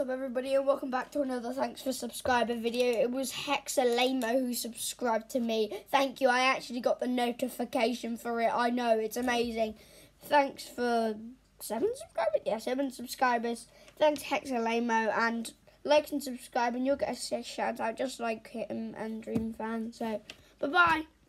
up, everybody, and welcome back to another Thanks for Subscriber video. It was Hexalamo who subscribed to me. Thank you. I actually got the notification for it. I know, it's amazing. Thanks for 7 subscribers? Yeah, 7 subscribers. Thanks, Hexalamo, and like and subscribe, and you'll get a shout out just like him and Dream Fan. So, bye-bye.